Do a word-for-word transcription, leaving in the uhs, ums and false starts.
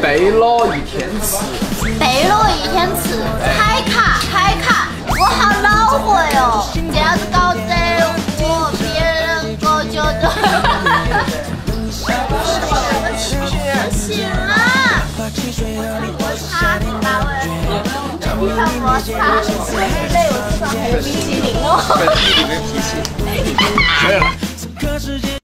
背了一天吃， 背了一天吃，开卡开卡，我好恼火哟！这样子搞得我别人我觉得不行啊！我擦，大卫，你看我擦，累累，我吃上还有冰淇淋哦。 冰淇淋的脾气，可以了。